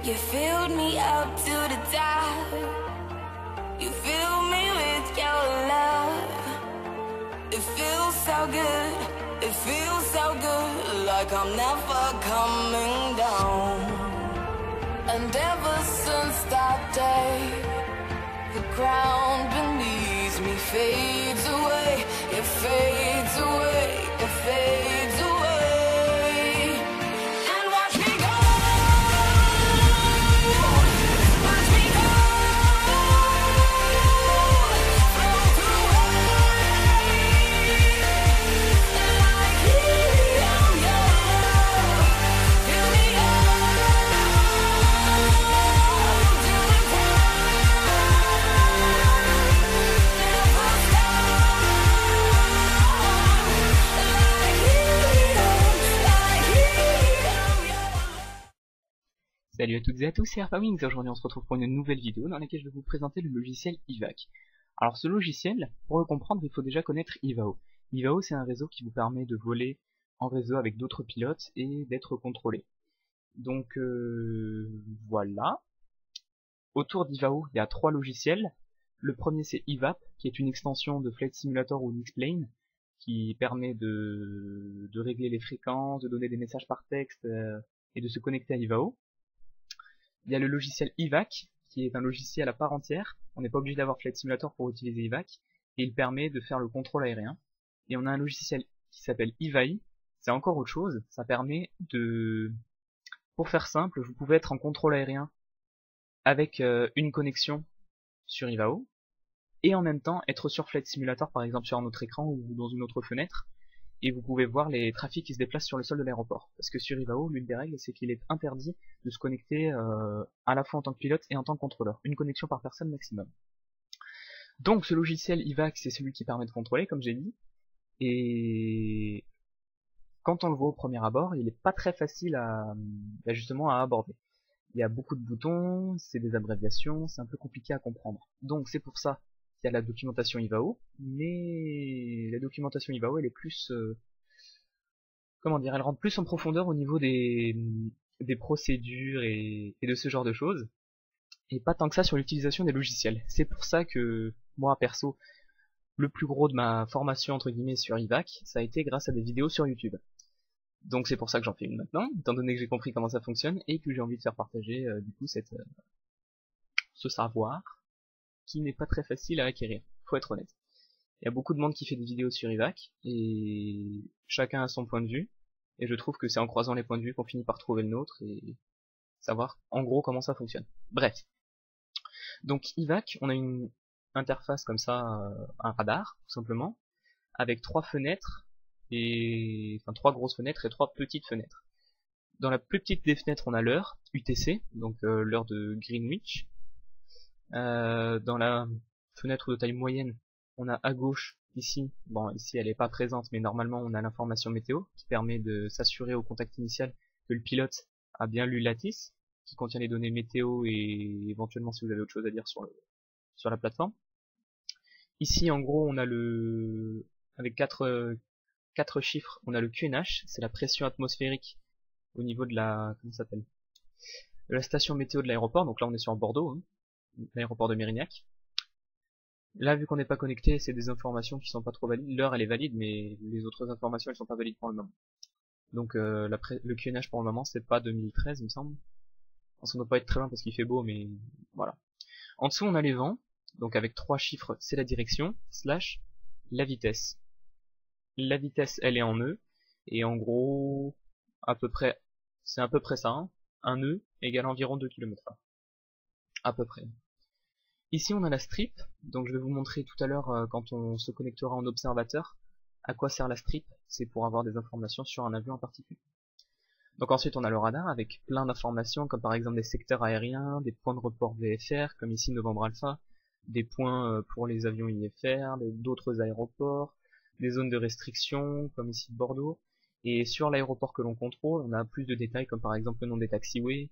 You filled me up to the top. You fill me with your love. It feels so good. It feels so good. Like I'm never coming down. And ever since that day, the ground beneath me fades away. It fades away. It fades away. Salut à toutes et à tous, c'est Arpawings. Aujourd'hui on se retrouve pour une nouvelle vidéo dans laquelle je vais vous présenter le logiciel Ivac. Alors ce logiciel, pour le comprendre, il faut déjà connaître Ivao. Ivao, c'est un réseau qui vous permet de voler en réseau avec d'autres pilotes et d'être contrôlé. Donc voilà. Autour d'Ivao, il y a 3 logiciels. Le premier c'est Ivap, qui est une extension de Flight Simulator ou Mixplane, qui permet de régler les fréquences, de donner des messages par texte et de se connecter à Ivao. Il y a le logiciel Ivac, qui est un logiciel à part entière. On n'est pas obligé d'avoir Flight Simulator pour utiliser Ivac, et il permet de faire le contrôle aérien. Et on a un logiciel qui s'appelle Ivai, c'est encore autre chose, ça permet de... Pour faire simple, vous pouvez être en contrôle aérien avec une connexion sur Ivao, et en même temps être sur Flight Simulator, par exemple sur un autre écran ou dans une autre fenêtre, et vous pouvez voir les trafics qui se déplacent sur le sol de l'aéroport. Parce que sur Ivao, l'une des règles, c'est qu'il est interdit de se connecter à la fois en tant que pilote et en tant que contrôleur. Une connexion par personne maximum. Donc ce logiciel Ivac, c'est celui qui permet de contrôler, comme j'ai dit. Et quand on le voit au premier abord, il n'est pas très facile justement à aborder. Il y a beaucoup de boutons, c'est des abréviations, c'est un peu compliqué à comprendre. Donc c'est pour ça qu'il y a la documentation Ivao, mais la documentation Ivao, elle est plus... comment dire, elle rentre plus en profondeur au niveau des procédures et de ce genre de choses, et pas tant que ça sur l'utilisation des logiciels. C'est pour ça que, moi perso, le plus gros de ma formation entre guillemets sur Ivac, ça a été grâce à des vidéos sur YouTube. Donc c'est pour ça que j'en fais une maintenant, étant donné que j'ai compris comment ça fonctionne, et que j'ai envie de faire partager du coup ce savoir, qui n'est pas très facile à acquérir, faut être honnête. Il y a beaucoup de monde qui fait des vidéos sur Ivac, et chacun a son point de vue, et je trouve que c'est en croisant les points de vue qu'on finit par trouver le nôtre, et savoir en gros comment ça fonctionne. Bref. Donc Ivac, on a une interface comme ça, un radar, tout simplement, avec 3 fenêtres, enfin 3 grosses fenêtres et 3 petites fenêtres. Dans la plus petite des fenêtres, on a l'heure, UTC, donc l'heure de Greenwich. Dans la fenêtre de taille moyenne, on a à gauche, ici, bon ici elle n'est pas présente, mais normalement on a l'information météo, qui permet de s'assurer au contact initial que le pilote a bien lu l'ATIS, qui contient les données météo et éventuellement si vous avez autre chose à dire sur la plateforme. Ici en gros on a avec 4 chiffres, on a le QNH, c'est la pression atmosphérique au niveau de comment ça s'appelle, de la station météo de l'aéroport, donc là on est sur Bordeaux, hein, l'aéroport de Mérignac. Là, vu qu'on n'est pas connecté, c'est des informations qui sont pas trop valides. L'heure, elle est valide, mais les autres informations, elles sont pas valides pour le moment. Donc, le QNH pour le moment, c'est pas 2013, il me semble. Ça ne doit pas être très loin parce qu'il fait beau, mais voilà. En dessous, on a les vents. Donc, avec 3 chiffres, c'est la direction, / la vitesse. La vitesse, elle est en nœuds. Et en gros, c'est à peu près ça. Hein. Un nœud égale environ 2 km/h. À peu près. Ici on a la strip, donc je vais vous montrer tout à l'heure quand on se connectera en observateur à quoi sert la strip, c'est pour avoir des informations sur un avion en particulier. Donc ensuite on a le radar avec plein d'informations comme par exemple des secteurs aériens, des points de report VFR comme ici Novembre Alpha, des points pour les avions IFR, d'autres aéroports, des zones de restriction comme ici Bordeaux, et sur l'aéroport que l'on contrôle on a plus de détails comme par exemple le nom des taxiways,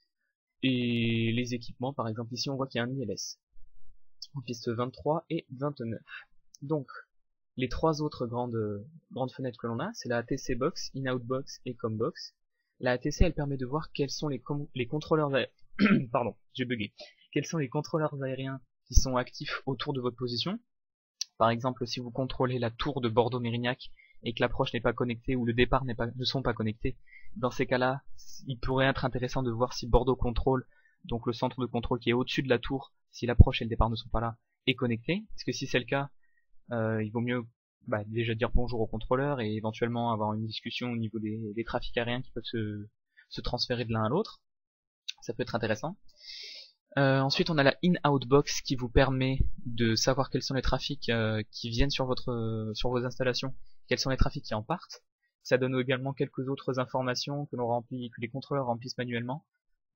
et les équipements, par exemple ici on voit qu'il y a un ILS en piste 23 et 29. Donc les 3 autres grandes fenêtres que l'on a, c'est la TC Box, In-Out Box et Com Box. La ATC, elle permet de voir quels sont les contrôleurs pardon, j'ai bugué. Quels sont les contrôleurs aériens qui sont actifs autour de votre position. Par exemple, si vous contrôlez la tour de Bordeaux-Mérignac et que l'approche n'est pas connectée ou le départ ne sont pas connectés, dans ces cas-là, il pourrait être intéressant de voir si Bordeaux contrôle, donc le centre de contrôle qui est au-dessus de la tour, si l'approche et le départ ne sont pas là, est connecté. Parce que si c'est le cas, il vaut mieux déjà dire bonjour au contrôleur et éventuellement avoir une discussion au niveau des trafics aériens qui peuvent se transférer de l'un à l'autre. Ça peut être intéressant. Ensuite, on a la in-out box qui vous permet de savoir quels sont les trafics qui viennent sur vos installations, quels sont les trafics qui en partent. Ça donne également quelques autres informations que les contrôleurs remplissent manuellement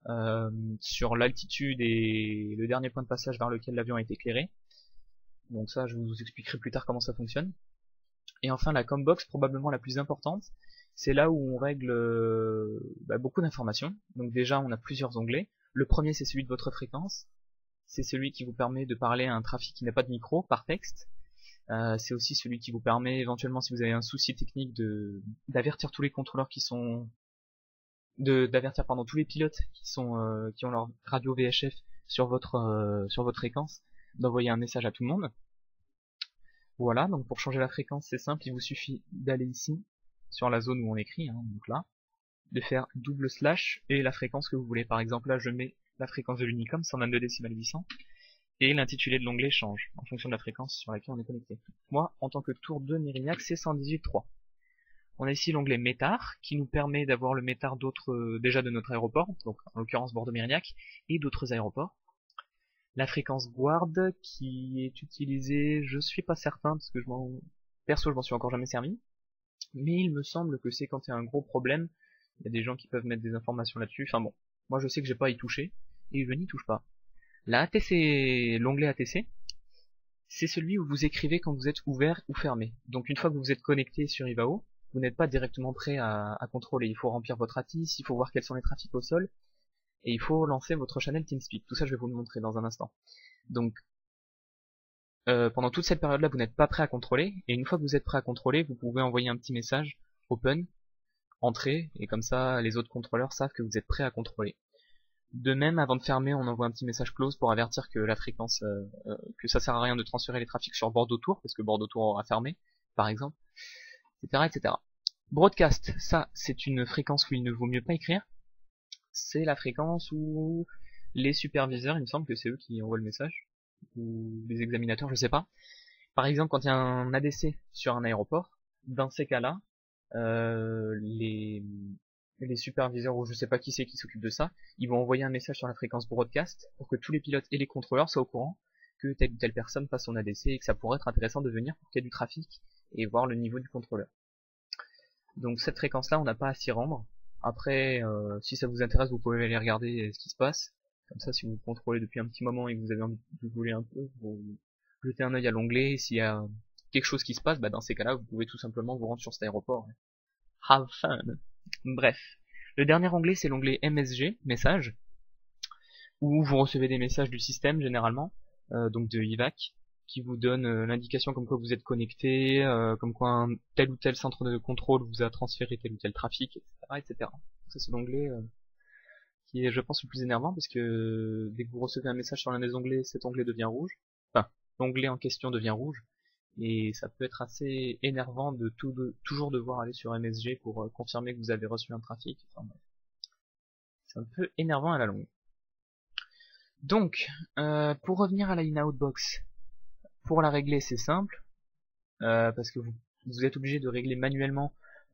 sur l'altitude et le dernier point de passage vers lequel l'avion est éclairé. Donc ça, je vous expliquerai plus tard comment ça fonctionne. Et enfin, la combox, probablement la plus importante, c'est là où on règle beaucoup d'informations. Donc déjà, on a plusieurs onglets. Le premier, c'est celui de votre fréquence. C'est celui qui vous permet de parler à un trafic qui n'a pas de micro par texte. C'est aussi celui qui vous permet éventuellement, si vous avez un souci technique, d'avertir tous les contrôleurs d'avertir tous les pilotes qui ont leur radio VHF sur votre fréquence, d'envoyer un message à tout le monde. Voilà, donc pour changer la fréquence, c'est simple, il vous suffit d'aller ici sur la zone où on écrit, donc là, de faire / et la fréquence que vous voulez. Par exemple, là je mets la fréquence de l'Unicom, 122 décimales 800, et l'intitulé de l'onglet change en fonction de la fréquence sur laquelle on est connecté. Moi, en tant que tour de Mérignac, c'est 118.3. On a ici l'onglet METAR, qui nous permet d'avoir le METAR déjà de notre aéroport, donc en l'occurrence Bordeaux-Mérignac, et d'autres aéroports. La fréquence Guard, qui est utilisée, je suis pas certain, parce que perso je m'en suis encore jamais servi, mais il me semble que c'est quand il y a un gros problème, il y a des gens qui peuvent mettre des informations là-dessus, enfin bon, moi je sais que j'ai pas à y toucher, et je n'y touche pas. La ATC, l'onglet ATC, c'est celui où vous écrivez quand vous êtes ouvert ou fermé. Donc une fois que vous êtes connecté sur Ivao, vous n'êtes pas directement prêt à contrôler, il faut remplir votre ATIS, il faut voir quels sont les trafics au sol, et il faut lancer votre channel TeamSpeak. Tout ça je vais vous le montrer dans un instant. Donc pendant toute cette période là vous n'êtes pas prêt à contrôler, et une fois que vous êtes prêt à contrôler, vous pouvez envoyer un petit message open, entrée, et comme ça les autres contrôleurs savent que vous êtes prêt à contrôler. De même, avant de fermer, on envoie un petit message close pour avertir que la fréquence, que ça sert à rien de transférer les trafics sur Bordeaux Tour, parce que Bordeaux Tour aura fermé, par exemple, etc., etc. Broadcast, ça c'est une fréquence où il ne vaut mieux pas écrire. C'est la fréquence où les superviseurs, il me semble que c'est eux qui envoient le message, ou les examinateurs, je sais pas. Par exemple, quand il y a un ADC sur un aéroport, dans ces cas-là, les superviseurs, ou je sais pas qui c'est qui s'occupe de ça, ils vont envoyer un message sur la fréquence broadcast pour que tous les pilotes et les contrôleurs soient au courant que telle ou telle personne passe son ADC et que ça pourrait être intéressant de venir pour qu'il y ait du trafic et voir le niveau du contrôleur. Donc cette fréquence-là, on n'a pas à s'y rendre. Après, si ça vous intéresse, vous pouvez aller regarder ce qui se passe. Comme ça, si vous contrôlez depuis un petit moment et que vous avez envie de voler un peu, vous jetez un œil à l'onglet. S'il y a quelque chose qui se passe, dans ces cas-là, vous pouvez tout simplement vous rendre sur cet aéroport. Have fun. Bref. Le dernier onglet, c'est l'onglet MSG, message, où vous recevez des messages du système, généralement, donc de IVAC, qui vous donne l'indication comme quoi vous êtes connecté, comme quoi tel ou tel centre de contrôle vous a transféré tel ou tel trafic, etc., etc. Ça, c'est l'onglet qui est, je pense, le plus énervant, parce que dès que vous recevez un message sur l'un des onglets, cet onglet devient rouge. Enfin, l'onglet en question devient rouge. Et ça peut être assez énervant de toujours devoir aller sur MSG pour confirmer que vous avez reçu un trafic. Enfin, bref. C'est un peu énervant à la longue. Donc, pour revenir à la in-out box, pour la régler c'est simple, parce que vous êtes obligé de régler manuellement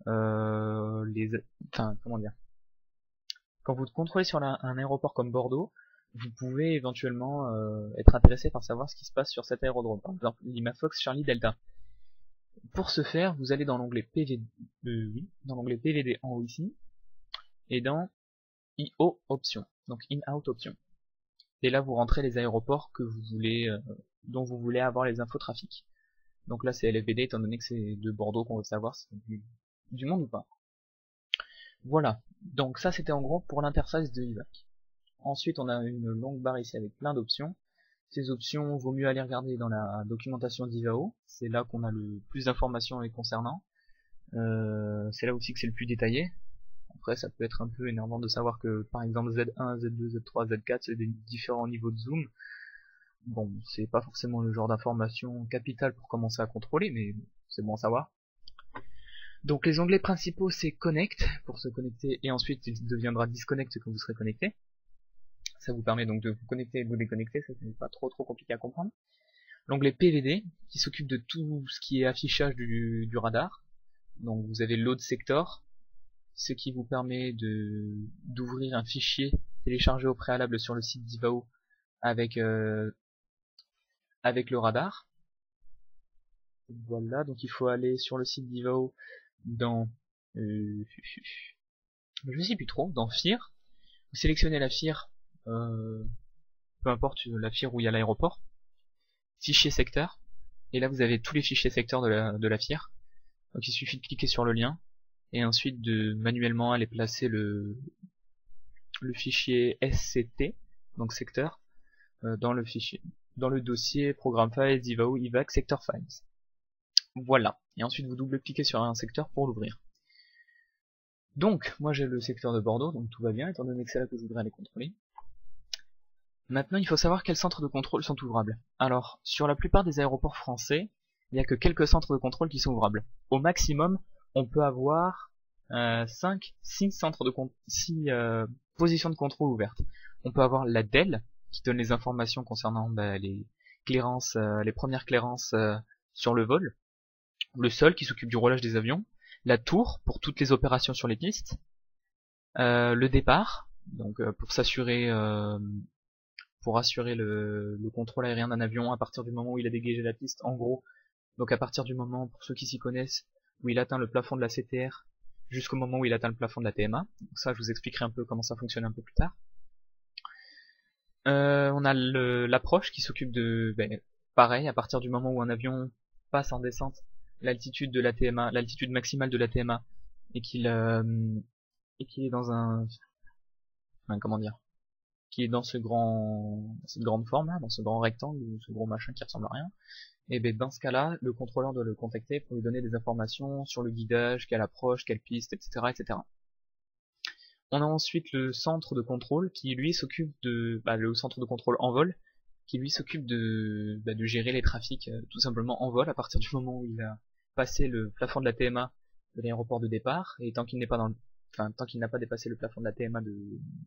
comment dire. Quand vous contrôlez sur un aéroport comme Bordeaux, vous pouvez éventuellement être intéressé par savoir ce qui se passe sur cet aérodrome. Par exemple, Lima Fox Charlie Delta. Pour ce faire, vous allez dans l'onglet PVD en haut ici, et dans IO Options, donc In-Out Options. Et là, vous rentrez les aéroports que vous voulez, dont vous voulez avoir les infos trafic. Donc là, c'est LFVD, étant donné que c'est de Bordeaux qu'on veut savoir si c'est du monde ou pas. Voilà. Donc ça, c'était en gros pour l'interface de IVAC. Ensuite, on a une longue barre ici avec plein d'options. Ces options, vaut mieux aller regarder dans la documentation d'Ivao. C'est là qu'on a le plus d'informations les concernant. C'est là aussi que c'est le plus détaillé. Après, ça peut être un peu énervant de savoir que, par exemple, Z1, Z2, Z3, Z4, c'est des différents niveaux de zoom. Bon, c'est pas forcément le genre d'information capitale pour commencer à contrôler, mais c'est bon à savoir. Donc les onglets principaux, c'est Connect, pour se connecter, et ensuite il deviendra Disconnect quand vous serez connecté. Ça vous permet donc de vous connecter et de vous déconnecter, ça n'est pas trop compliqué à comprendre. L'onglet PVD, qui s'occupe de tout ce qui est affichage du radar. Donc vous avez Load Sector, ce qui vous permet d'ouvrir un fichier téléchargé au préalable sur le site d'Ivao avec le radar. Voilà, donc il faut aller sur le site d'Ivao dans je sais plus trop, dans FIR. Vous sélectionnez la FIR, peu importe la FIR où il y a l'aéroport, fichier secteur, et là vous avez tous les fichiers secteurs de la FIR. Donc il suffit de cliquer sur le lien et ensuite de manuellement aller placer le fichier SCT, donc secteur, dans le dossier Program Files, Ivao, IVAC, Sector Files. Voilà. Et ensuite vous double-cliquez sur un secteur pour l'ouvrir. Donc, moi j'ai le secteur de Bordeaux, donc tout va bien, étant donné que c'est là que je voudrais aller contrôler. Maintenant, il faut savoir quels centres de contrôle sont ouvrables. Alors, sur la plupart des aéroports français, il n'y a que quelques centres de contrôle qui sont ouvrables. Au maximum, on peut avoir 6 positions de contrôle ouvertes. On peut avoir la DEL, qui donne les informations concernant les clairances, les premières clairances sur le vol. Le sol, qui s'occupe du roulage des avions. La tour, pour toutes les opérations sur les pistes. Le départ, donc pour assurer le contrôle aérien d'un avion à partir du moment où il a dégagé la piste, en gros. Donc à partir du moment, pour ceux qui s'y connaissent, où il atteint le plafond de la CTR, jusqu'au moment où il atteint le plafond de la TMA. Donc ça, je vous expliquerai un peu comment ça fonctionne un peu plus tard. On a l'approche qui s'occupe de, pareil, à partir du moment où un avion passe en descente, l'altitude de la TMA, l'altitude maximale de la TMA, et qu'il est dans qui est dans cette grande forme là, dans ce grand rectangle, ce gros machin qui ressemble à rien. Et dans ce cas-là, le contrôleur doit le contacter pour lui donner des informations sur le guidage, quelle approche, quelle piste, etc., etc. On a ensuite le centre de contrôle qui lui s'occupe le centre de contrôle en vol, qui lui s'occupe de gérer les trafics tout simplement en vol à partir du moment où il a passé le plafond de la TMA de l'aéroport de départ, et tant qu'il n'a pas dépassé le plafond de la TMA de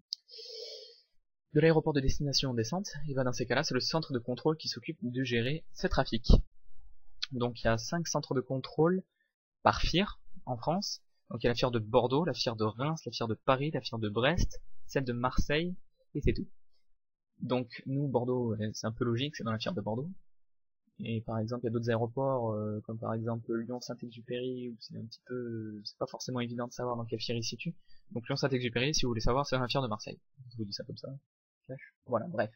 l'aéroport de destination en descente, et dans ces cas-là, c'est le centre de contrôle qui s'occupe de gérer ce trafic. Donc il y a 5 centres de contrôle par FIR en France. Donc il y a la FIR de Bordeaux, la FIR de Reims, la FIR de Paris, la FIR de Brest, celle de Marseille, et c'est tout. Donc nous, Bordeaux, c'est un peu logique, c'est dans la FIR de Bordeaux. Et par exemple, il y a d'autres aéroports, comme par exemple Lyon-Saint-Exupéry, où c'est pas forcément évident de savoir dans quelle FIR il se situe. Donc Lyon-Saint-Exupéry, si vous voulez savoir, c'est dans la FIR de Marseille. Je vous dis ça comme ça. Voilà, bref.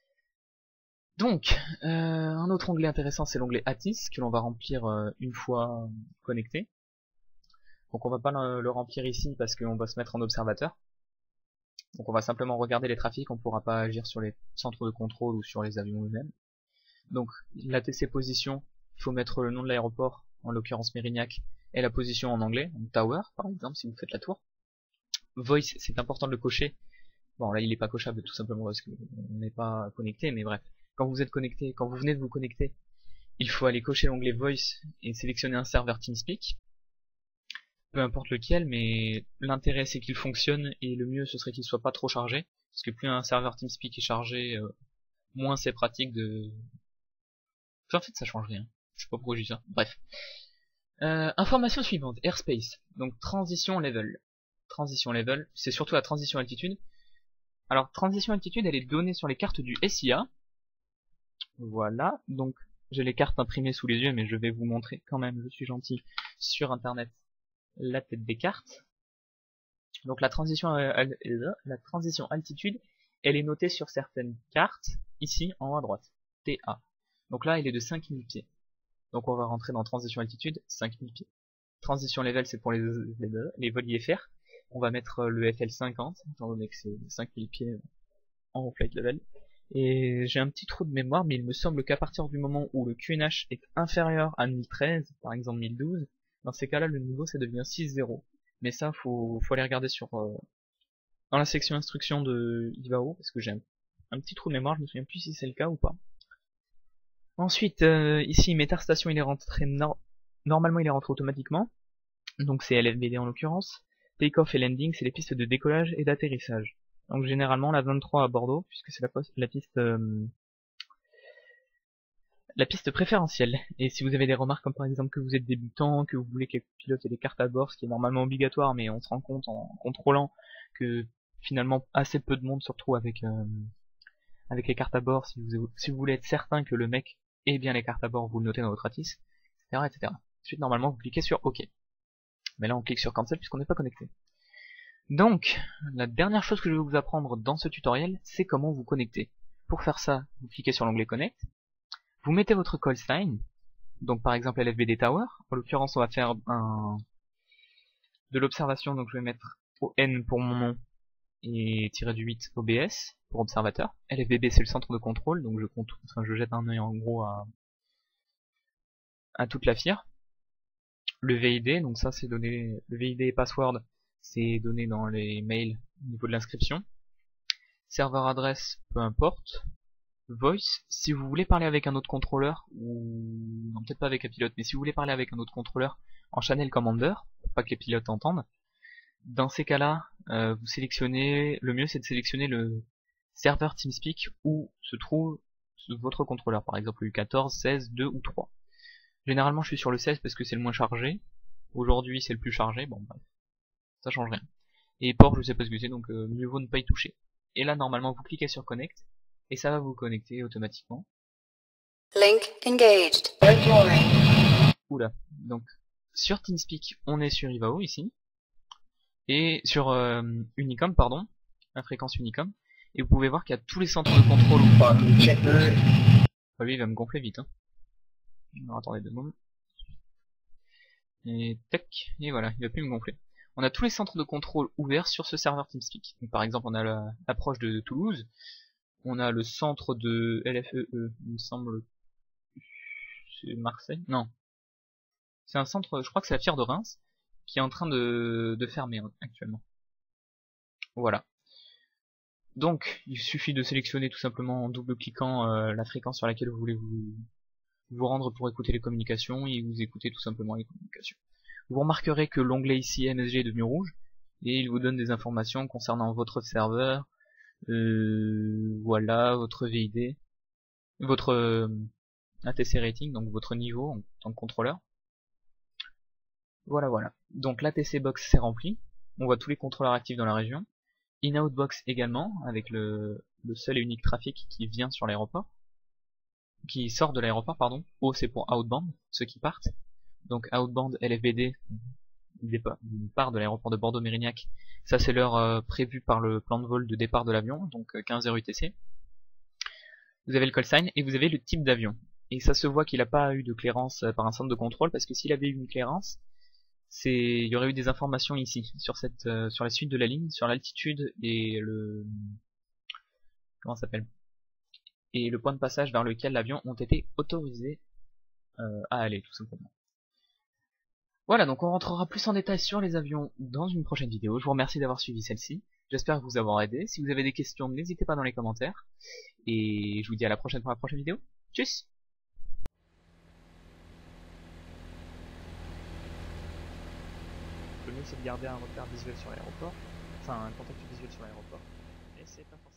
Donc, un autre onglet intéressant, c'est l'onglet ATIS, que l'on va remplir une fois connecté. Donc on va pas le remplir ici parce qu'on va se mettre en observateur. Donc on va simplement regarder les trafics, on pourra pas agir sur les centres de contrôle ou sur les avions eux-mêmes. Donc l'ATC position, il faut mettre le nom de l'aéroport, en l'occurrence Mérignac, et la position en anglais, donc Tower par exemple si vous faites la tour. Voice, c'est important de le cocher. Bon là il est pas cochable tout simplement parce qu'on n'est pas connecté, mais bref. Quand vous êtes connecté, quand vous venez de vous connecter, il faut aller cocher l'onglet Voice et sélectionner un serveur TeamSpeak. Peu importe lequel, mais l'intérêt c'est qu'il fonctionne et le mieux ce serait qu'il soit pas trop chargé. Parce que plus un serveur TeamSpeak est chargé, moins c'est pratique de... Enfin, en fait ça change rien. Je sais pas pourquoi je dis ça. Bref. Information suivante, Airspace. Donc transition level. Transition level, c'est surtout la transition altitude. Alors transition altitude elle est donnée sur les cartes du SIA. Voilà, donc j'ai les cartes imprimées sous les yeux mais je vais vous montrer quand même, je suis gentil, sur internet la tête des cartes. Donc la transition altitude elle est notée sur certaines cartes, ici en haut à droite, TA. Donc là il est de 5000 pieds. Donc on va rentrer dans transition altitude, 5000 pieds. Transition level c'est pour les vols IFR. On va mettre le FL50, étant donné que c'est 5000 pieds en flight level. Et j'ai un petit trou de mémoire, mais il me semble qu'à partir du moment où le QNH est inférieur à 1013, par exemple 1012, dans ces cas-là le niveau ça devient 6-0. Mais ça, faut aller regarder dans la section instruction de Ivao, parce que j'ai un petit trou de mémoire, je me souviens plus si c'est le cas ou pas. Ensuite, ici, MetaStation, il est rentré normalement il est rentré automatiquement, donc c'est LFBD en l'occurrence. Take-off et landing, c'est les pistes de décollage et d'atterrissage. Donc généralement la 23 à Bordeaux, puisque c'est la piste préférentielle. Et si vous avez des remarques comme par exemple que vous êtes débutant, que vous voulez que le pilote ait des cartes à bord, ce qui est normalement obligatoire, mais on se rend compte en contrôlant que finalement assez peu de monde se retrouve avec les cartes à bord, si vous voulez être certain que le mec ait bien les cartes à bord, vous le notez dans votre ATIS, etc., etc. Ensuite normalement vous cliquez sur OK. Mais là on clique sur Cancel puisqu'on n'est pas connecté. Donc, la dernière chose que je vais vous apprendre dans ce tutoriel, c'est comment vous connecter. Pour faire ça, vous cliquez sur l'onglet Connect, vous mettez votre call sign, donc par exemple LFBD Tower, en l'occurrence on va faire de l'observation, donc je vais mettre ON pour mon nom et -8 OBS pour observateur. LFBB c'est le centre de contrôle, donc je jette un œil en gros à toute la FIR. Le VID, donc ça c'est donné, le VID et password, c'est donné dans les mails au niveau de l'inscription. Serveur adresse, peu importe. Voice, si vous voulez parler avec un autre contrôleur, ou non peut-être pas avec un pilote, mais si vous voulez parler avec un autre contrôleur en channel commander, pour pas que les pilotes entendent, dans ces cas-là, vous sélectionnez, le mieux c'est de sélectionner le serveur TeamSpeak où se trouve votre contrôleur, par exemple le 14, 16, 2 ou 3. Généralement je suis sur le 16 parce que c'est le moins chargé, aujourd'hui c'est le plus chargé, bon bref, ça change rien. Et port je sais pas ce que c'est, donc mieux vaut ne pas y toucher. Et là normalement vous cliquez sur Connect, et ça va vous connecter automatiquement. Link engaged. Oula, donc sur TeamSpeak on est sur Ivao ici, et sur Unicom pardon, la fréquence Unicom, et vous pouvez voir qu'il y a tous les centres de contrôle. Ah oui, il va me gonfler vite. Hein. Alors attendez 2 secondes. Et tac, et voilà, il va plus me gonfler. On a tous les centres de contrôle ouverts sur ce serveur TeamSpeak. Donc, par exemple, on a l'approche de Toulouse, on a le centre de LFEE, il me semble, c'est Marseille, non, c'est un centre, je crois que c'est la FIR de Reims, qui est en train de fermer actuellement. Voilà. Donc, il suffit de sélectionner tout simplement en double-cliquant la fréquence sur laquelle vous voulez vous rendre pour écouter les communications, et vous écoutez tout simplement les communications. Vous remarquerez que l'onglet ici MSG est devenu rouge, et il vous donne des informations concernant votre serveur, voilà, votre VID, votre ATC rating, donc votre niveau en tant que contrôleur. Voilà, voilà. Donc l'ATC box c'est rempli, on voit tous les contrôleurs actifs dans la région. In-out box également, avec le seul et unique trafic qui vient sur l'aéroport, qui sort de l'aéroport, pardon. O c'est pour outbound, ceux qui partent. Donc outbound LFBD, départ de l'aéroport de Bordeaux-Mérignac, ça c'est l'heure prévue par le plan de vol de départ de l'avion, donc 15h UTC. Vous avez le call sign et vous avez le type d'avion. Et ça se voit qu'il n'a pas eu de clairance par un centre de contrôle, parce que s'il avait eu une clairance, il y aurait eu des informations ici, sur la suite de la ligne, sur l'altitude et comment ça s'appelle, et le point de passage vers lequel l'avion ont été autorisés à aller, tout simplement. Voilà, donc on rentrera plus en détail sur les avions dans une prochaine vidéo. Je vous remercie d'avoir suivi celle-ci. J'espère vous avoir aidé. Si vous avez des questions, n'hésitez pas dans les commentaires. Et je vous dis à la prochaine pour la prochaine vidéo. Tchuss! Le mieux c'est de garder un repère visuel sur l'aéroport, enfin un contact visuel sur l'aéroport, mais c'est pas forcément